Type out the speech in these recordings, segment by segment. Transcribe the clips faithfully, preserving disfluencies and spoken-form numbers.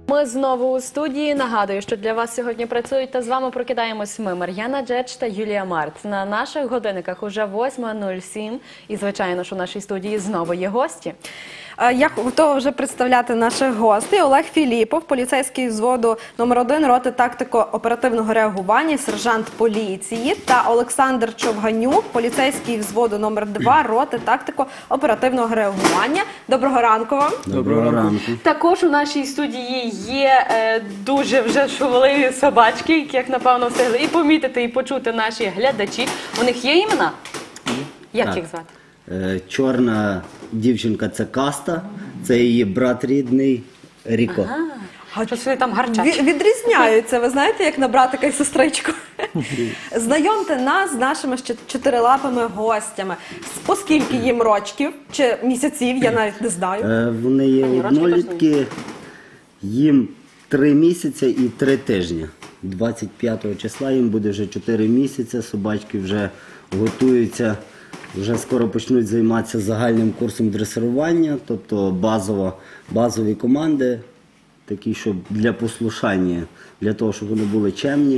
Ми знову у студії. Нагадую, що для вас сьогодні працюють та з вами прокидаємось ми, Мар'яна Джедж та Юлія Март. На наших годинниках уже восьма нуль сім і, звичайно, що у нашій студії знову є гості. Я готова вже представляти наших гостей. Олег Філіпов, поліцейський взводу номер один роти тактико-оперативного реагування, сержант поліції, та Олександр Човганюк, поліцейський взводу номер два роти тактико-оперативного реагування. Доброго ранку вам. Доброго ранку. Також у нашій студії є е, дуже вже шовливі собачки, яких, напевно, встигли і помітити, і почути наші глядачі. У них є імена? Як Так. їх звати? Е, Чорна дівчинка – це Каста, це її брат рідний Ріко. А щось вони там гарчать. Ві- Відрізняються, ви знаєте, як на братика і сестричку. Знайомте нас з нашими ще чотирилапими гостями. По скільки їм рочків чи місяців, я навіть не знаю. Е, Вони є Ані, рочки однолітки, їм три місяці і три тижні. двадцять п'ятого числа їм буде вже чотири місяці, собачки вже готуються, вже скоро почнуть займатися загальним курсом дресирування, тобто базово, базові команди, такі, щоб для послушання, для того, щоб вони були чемні.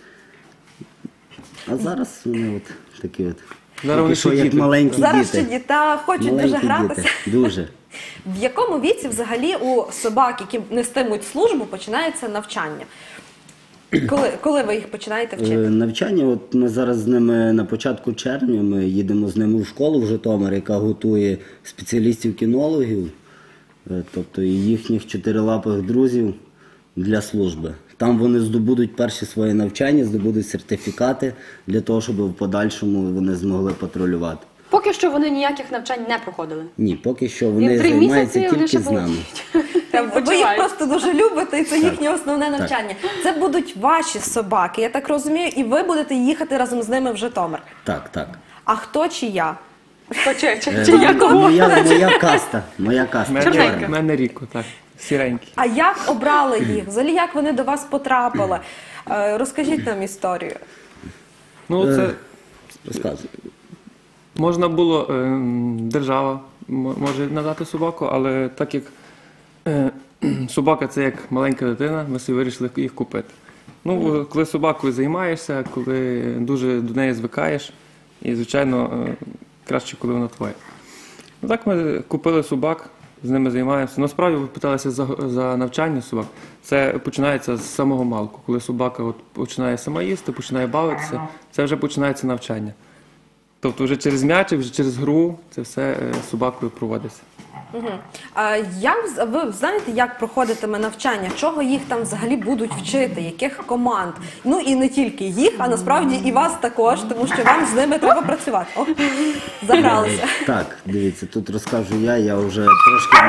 А зараз вони от такі от, Зараз вони поки що ще як діти. маленькі Зараз ще діти. діта хочуть дуже Маленькі гратися. діти, дуже. В якому віці взагалі у собак, які нестимуть службу, починається навчання? Коли, коли ви їх починаєте Е, вчити? Навчання, от ми зараз з ними на початку червня, ми їдемо з ними в школу в Житомир, яка готує спеціалістів-кінологів, е, тобто і їхніх чотирилапих друзів для служби. Там вони здобудуть перші свої навчання, здобудуть сертифікати для того, щоб в подальшому вони змогли патрулювати. Поки що вони ніяких навчань не проходили. Ні, поки що І вони три займаються місяці вони ще тільки з нами. получать. Ви їх просто дуже любите, і це їхнє основне Так. навчання. Це будуть ваші собаки, я так розумію, і ви будете їхати разом з ними в Житомир. Так, так. А хто чи я? Хто чи, чи, Е, чи я кого? Моя, моя каста, моя каста. Мене, Чорненька. мене Ріко, так, сіренький. А як обрали їх? Взагалі, як вони до вас потрапили? Е, Розкажіть нам історію. Ну, це Розказуй. можна було, е, держава м- може надати собаку, але так як е, собака це як маленька дитина, ми собі вирішили їх купити. Ну, коли собакою займаєшся, коли дуже до неї звикаєш, і, звичайно, е, краще, коли вона твоя. Ну, так ми купили собак, з ними займаємося. Насправді, ви питалися за, за навчання собак. Це починається з самого малку. Коли собака от починає сама їсти, починає бавитися, це вже починається навчання. Тобто вже через м'ячик, вже через гру це все е, з собакою проводиться. Угу. А як вз- ви знаєте, як проходитиме навчання? Чого їх там взагалі будуть вчити? Яких команд? Ну і не тільки їх, а насправді і вас також, тому що вам з ними треба працювати. О, загралися. Так, дивіться, тут розкажу я, я вже трошки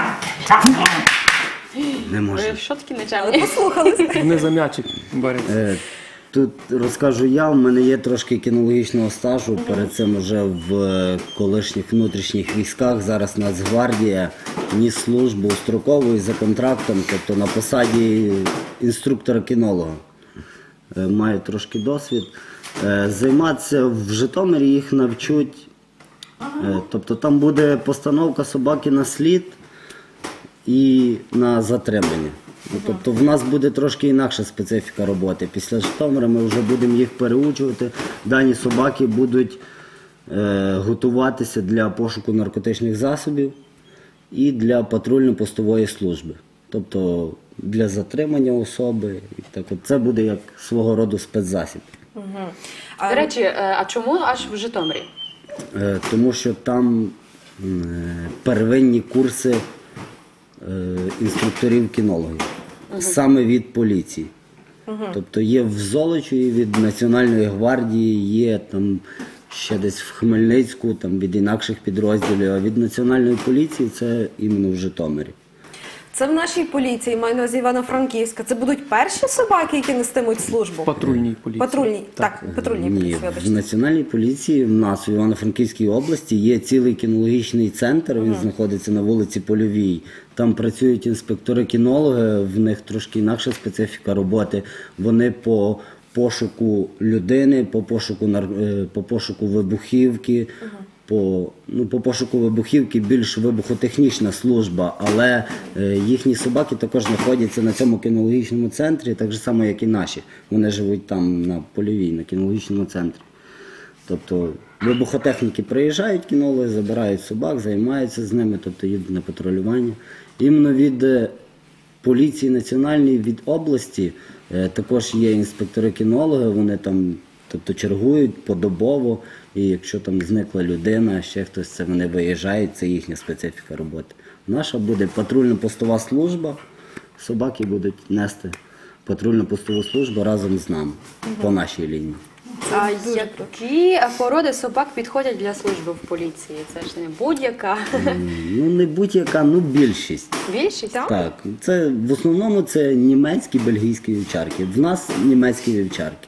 не можу. Ви що такі Але нечемні? послухалися. Вони за м'ячик борються. Е, Тут розкажу я, у мене є трошки кінологічного стажу, перед цим вже в е, колишніх внутрішніх військах, зараз Нацгвардія, ніс службу строковою за контрактом, тобто на посаді інструктора-кінолога. Е, Маю трошки досвід. Е, Займатися в Житомирі їх навчуть, е, тобто там буде постановка собаки на слід і на затримання. Ну, тобто в нас буде трошки інакша специфіка роботи. Після Житомира ми вже будемо їх переучувати. Дані собаки будуть е, готуватися для пошуку наркотичних засобів і для патрульно-постової служби. Тобто для затримання особи. І так от це буде як свого роду спецзасіб. До речі, е, а чому аж в Житомирі? Е, тому що там е, первинні курси е, інструкторів-кінологів, саме від поліції. Тобто є в Золочеві від Національної гвардії, є там ще десь в Хмельницьку, там від інакших підрозділів, а від Національної поліції це іменно в Житомирі. Це в нашій поліції, маю на увазі Івано-Франківська. Це будуть перші собаки, які нестимуть службу? Патрульній поліції. Патрульні, так, патрульні Ні, поліції, в вибачте. Національній поліції в нас в Івано-Франківській області є цілий кінологічний центр, він знаходиться на вулиці Польовій. Там працюють інспектори-кінологи, в них трошки інакша специфіка роботи. Вони по пошуку людини, по пошуку, нар- е, по пошуку вибухівки, по, ну, по пошуку вибухівки більш вибухотехнічна служба, але е, їхні собаки також знаходяться на цьому кінологічному центрі, так же само, як і наші. Вони живуть там на польовій, на кінологічному центрі. Тобто вибухотехніки приїжджають, кінологи, забирають собак, займаються з ними, тобто їдуть на патрулювання. Іменно від е, поліції національної, від області е, також є інспектори-кінологи, вони там, тобто, чергують подобово, і якщо там зникла людина, ще хтось, це вони виїжджають, це їхня специфіка роботи. Наша буде патрульно-постова служба, собаки будуть нести патрульно-постову службу разом з нами по нашій лінії. А які породи собак підходять для служби в поліції? Це ж не будь-яка. Ну, не будь-яка, ну більшість. Більшість? Так, це в основному це німецькі, бельгійські вівчарки. В нас німецькі вівчарки.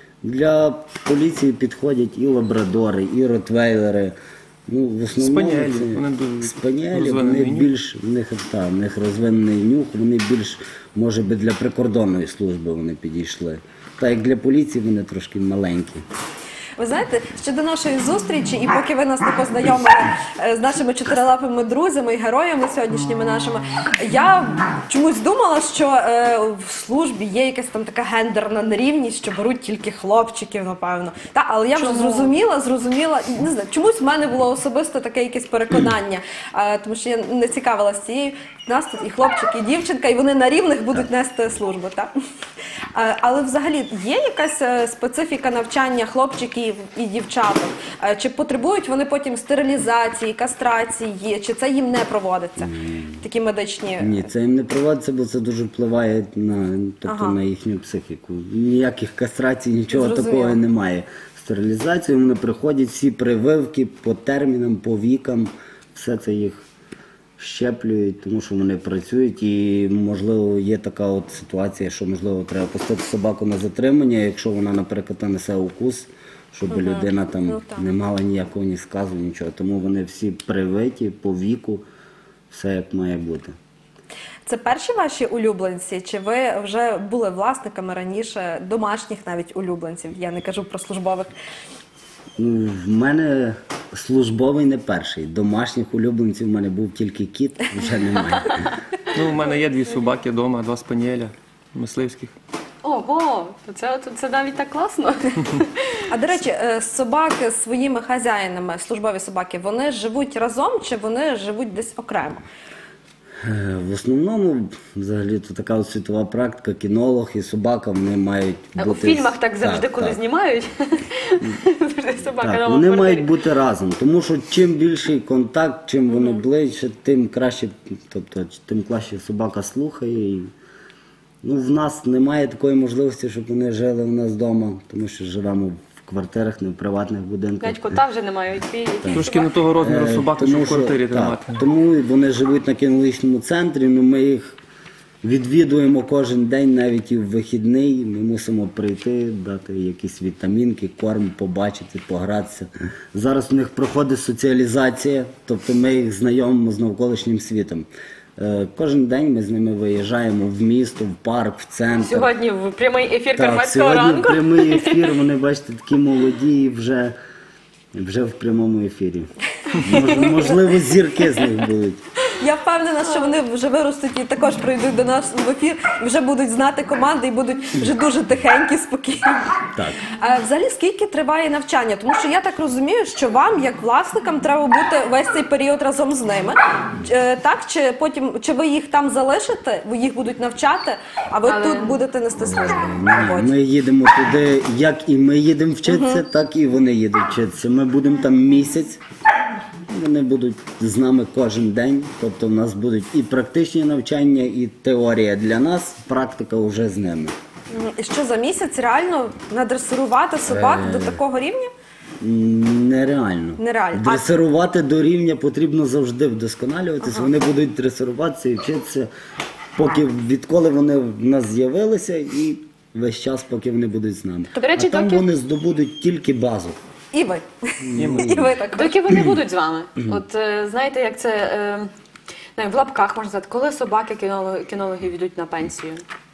Для поліції підходять і лабрадори, і ротвейлери. Ну, в основному Спаніелі, це- вони дуже спаніелі, розвинений вони нюх. більш, в них, та, в них розвинений нюх, вони більш, може би, для прикордонної служби вони підійшли. Так як для поліції вони трошки маленькі. Ви знаєте, ще до нашої зустрічі, і поки ви нас не познайомили е, з нашими чотирилапими друзями і героями сьогоднішніми нашими, я чомусь думала, що е, в службі є якась там така гендерна нерівність, що беруть тільки хлопчиків, напевно. Та, але я вже Чому? зрозуміла, зрозуміла, і не знаю, чомусь в мене було особисто таке якесь переконання, е, тому що я не цікавилася цією. У нас тут і хлопчик, і дівчинка, і вони на рівних будуть нести службу. Так? Е, Але взагалі є якась е, специфіка навчання хлопчиків і дівчаток? Е, Чи потребують вони потім стерилізації, кастрації, чи це їм не проводиться? Такі медичні... Ні, це їм не проводиться, бо це дуже впливає на, тобто, Ага. на їхню психіку. Ніяких кастрацій, нічого Зрозуміло. такого немає. Стерилізацію вони приходять, всі прививки по термінам, по вікам, все це їх щеплюють, тому що вони працюють, і, можливо, є така от ситуація, що, можливо, треба пустити собаку на затримання, якщо вона, наприклад, нанесе укус, щоб людина там Ну, так. не мала ніякого ні сказу, нічого. Тому вони всі привиті по віку, все як має бути. Це перші ваші улюбленці? Чи ви вже були власниками раніше домашніх навіть улюбленців? Я не кажу про службових. Ну, в мене службовий не перший. Домашніх улюбленців в мене був тільки кіт, вже немає. Ну, у мене є дві собаки вдома, два спаніеля мисливських. Ого, то це, то це навіть так класно. А до речі, е, собаки з своїми хазяїнами, службові собаки, вони живуть разом чи вони живуть десь окремо? Е, В основному, взагалі, то така от світова практика, кінолог і собака, вони мають бути... У фільмах так завжди, Так, коли так. знімають. Завжди собака Так, на вони квартирі. мають бути разом, тому що чим більший контакт, чим воно ближче, тим краще, тобто, тим краще собака слухає. І, ну, в нас немає такої можливості, щоб вони жили у нас вдома, тому що живемо в квартирах, не в приватних будинках. Навіть кота вже немає, який, який Трошки не того розміру Е, собаки, тому щоб в що- квартирі так, тримати. Тому вони живуть на кінологічному центрі, ну ми їх відвідуємо кожен день, навіть і в вихідний. Ми мусимо прийти, дати якісь вітамінки, корм, побачити, погратися. Зараз у них проходить соціалізація, тобто ми їх знайомимо з навколишнім світом. Е, Кожен день ми з ними виїжджаємо в місто, в парк, в центр. Сьогодні в прямий ефір Так, Карпатського сьогодні ранку. прямий ефір, вони, бачите, такі молоді і вже, вже в прямому ефірі. Мож- Можливо, зірки з них будуть. Я впевнена, що вони вже виростуть і також прийдуть до нас в ефір, і вже будуть знати команди і будуть вже дуже тихенькі, спокійні. Так. А взагалі, скільки триває навчання? Тому що я так розумію, що вам, як власникам, треба бути весь цей період разом з ними. Е, Так, чи потім, чи ви їх там залишите, ви їх будуть навчати, а ви Але- тут будете нести службу? Ні, ми їдемо туди, як і ми їдемо вчитися, так і вони їдуть вчитися. Ми будемо там місяць, вони будуть з нами кожен день. Тобто в нас будуть і практичні навчання, і теорія для нас, практика вже з ними. Мгм. І що за місяць реально надресирувати собак Е. до такого рівня? М, Нереально. Нереально. А- Дресирувати до рівня потрібно завжди вдосконалюватися. Вони будуть дресируватися і вчитися, поки відколи вони в нас з'явилися, і весь час, поки вони будуть з нами. До речі, а там доки- вони здобудуть тільки базу. І ви. І ви також. Доки вони будуть з вами. От е, знаєте, як це е, не, в лапках можна сказати, коли собаки кінологи, кінологи йдуть на пенсію?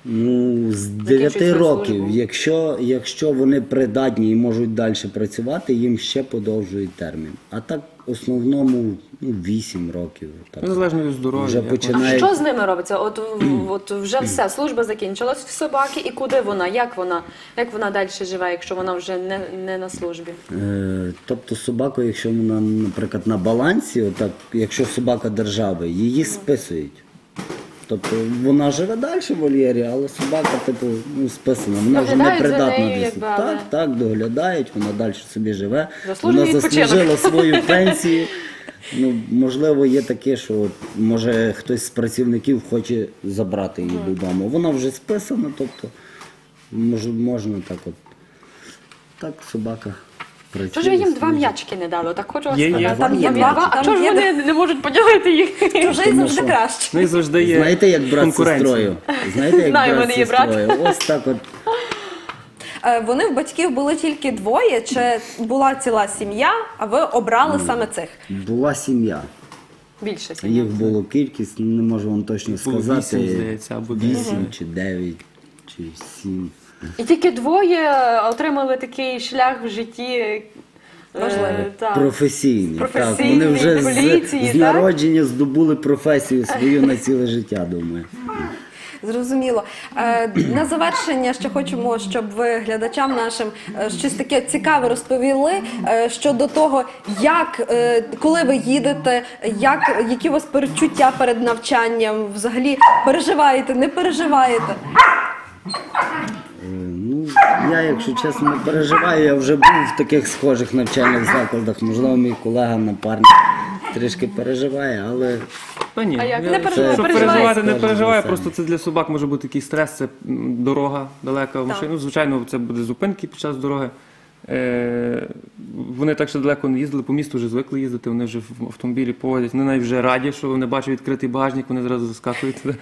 Ну, з дев'яти свою років, службу. якщо, якщо вони придатні і можуть далі працювати, їм ще подовжують термін. А так, в основному, ну, вісім років. Так. Незалежно від здоров'я. Вже як А починає- що з ними робиться? От, в- от вже все, служба закінчилась в собаки, і куди вона? Як вона? Як вона далі живе, якщо вона вже не, не на службі? Е, Тобто собаку, якщо вона, наприклад, на балансі, отак, якщо собака держави, її списують. Тобто вона живе далі в вольєрі, але собака, типу, ну, списана. Вона вже не Доглядають за придатна нею, для якби, служби. але- Так, так, доглядають, вона далі собі живе. Заслужений Вона відпочинок. заслужила свою пенсію. Ну, можливо, є таке, що от, може хтось з працівників хоче забрати її додому. Вона вже списана, тобто мож, можна так от. Так собака працює. Чого ж ви їм два служить. м'ячики не дали? Так хочу вас Є, є. сказати. Там є два, А там чого ж є вони не можуть поділити їх? Чужий Тому завжди що- краще. Ну і завжди є Знаєте, як брат з конкуренція. сестрою? Знаєте, як Знаю, в брат мене з є брат. сестрою? Ось так от. Е, Вони в батьків були тільки двоє, чи була ціла сім'я, а ви обрали саме цих? Була сім'я. Більше сім'я. Їх було кількість, не можу вам точно Було сказати. вісім, здається, або Вісім чи дев'ять, чи сім. І тільки двоє отримали такий шлях в житті. е, Важливий. так. Професійні. Так, Професійний, вони вже поліції, з, з так? народження здобули професію свою на ціле життя, думаю. Зрозуміло. Е, На завершення ще хочемо, щоб ви глядачам нашим е, щось таке цікаве розповіли е, щодо того, як, е, коли ви їдете, як, які у вас перечуття перед навчанням, взагалі переживаєте, не переживаєте? Ну, я, якщо чесно, не переживаю, я вже був в таких схожих навчальних закладах. Можливо, мій колега, напарник трішки переживає, але Та ні, А як? я- Не переживай, щоб переживай. переживати, не Скажемо переживаю, за просто себе. це для собак може бути такий стрес, це м, дорога далека в машину. Звичайно, це буде зупинки під час дороги. Е, вони так ще далеко не їздили, по місту вже звикли їздити, вони вже в автомобілі поводять. Вони навіть вже раді, що вони бачать відкритий багажник, вони зразу заскакують туди.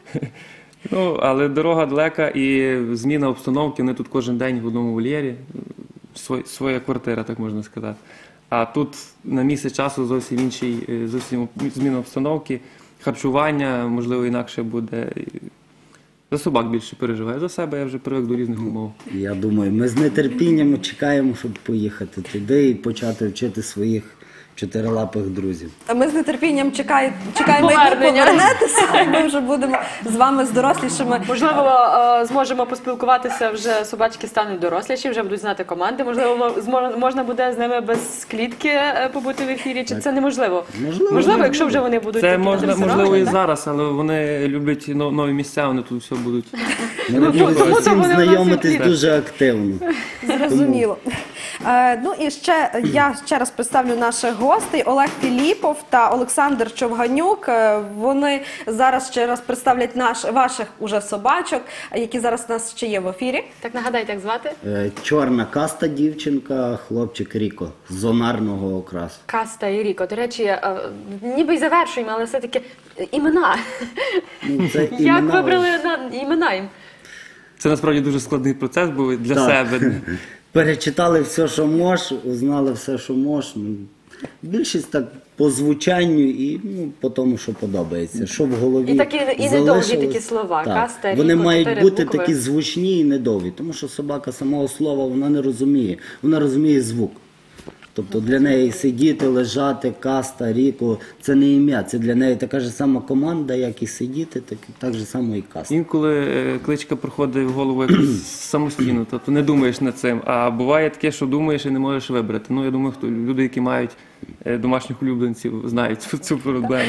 Ну, але дорога далека і зміна обстановки, вони тут кожен день в одному вольєрі, Свой- своя квартира, так можна сказати. А тут на місяць часу зовсім інший, е, зовсім зміна обстановки, харчування, можливо, інакше буде. І За собак більше переживаю. За себе я вже привик до різних умов. я думаю, ми з нетерпінням чекаємо, щоб поїхати туди і почати вчити своїх чотирилапих друзів. А ми з нетерпінням чекає- чекаємо, як ви Повернення. повернетеся, і ми вже будемо з вами з дорослішими. Можливо, е, зможемо поспілкуватися, вже собачки стануть доросліші, вже будуть знати команди. Можливо, мо- змо- можна буде з ними без клітки е, побути в ефірі, чи це неможливо? Можливо. Можливо, якщо вже вони будуть Це такі можна, надресовані, можливо і так? зараз, але вони люблять но- нові місця, вони тут все будуть. Вони Ну, будуть тому з усім вони в нас знайомитись і- дуже активно. Зрозуміло. Е, ну і ще я ще раз представлю наших гостей: Олег Філіпов та Олександр Човганюк. Е, Вони зараз ще раз представлять наш ваших уже собачок, які зараз у нас ще є в ефірі. Так нагадайте, як звати? Е, Чорна каста дівчинка, хлопчик Ріко з зонарного окрасу. Каста і Ріко. До речі, е, ніби й завершуємо, але все-таки імена. Ну, це Як імена- вибрали на імена їм? Це насправді дуже складний процес був для Так. себе. Перечитали все, що мож, узнали все, що мож. Ну, більшість так по звучанню і ну, по тому, що подобається. Що в голові І такі- і недовгі залишилось. такі слова. Так. Каста, Вони Ріко, мають чотири бути букви. такі звучні і недовгі, тому що собака самого слова вона не розуміє. Вона розуміє звук. Тобто для неї сидіти, лежати, каста, Ріко – це не ім'я, це для неї така ж сама команда, як і сидіти, так, так же само і каста. Інколи е, кличка приходить в голову якось самостійно, тобто не думаєш над цим. А буває таке, що думаєш і не можеш вибрати. Ну, я думаю, хто люди, які мають е, домашніх улюбленців, знають цю, цю проблему.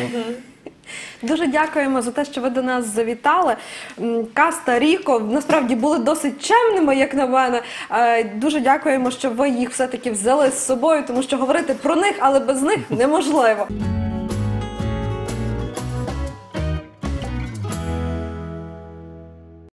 Дуже дякуємо за те, що ви до нас завітали. М, Каста, Ріко насправді були досить чемними, як на мене. Е, Дуже дякуємо, що ви їх все-таки взяли з собою, тому що говорити про них, але без них неможливо.